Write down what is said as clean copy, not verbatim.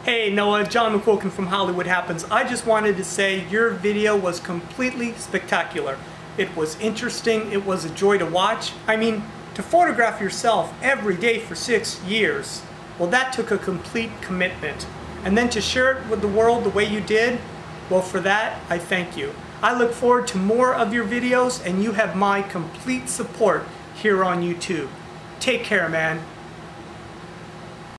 Hey Noah, John McQuilkin from Hollywood Happens. I just wanted to say your video was completely spectacular. It was interesting, it was a joy to watch. I mean, to photograph yourself every day for 6 years, well, that took a complete commitment. And then to share it with the world the way you did, well, for that, I thank you. I look forward to more of your videos, and you have my complete support here on YouTube. Take care, man.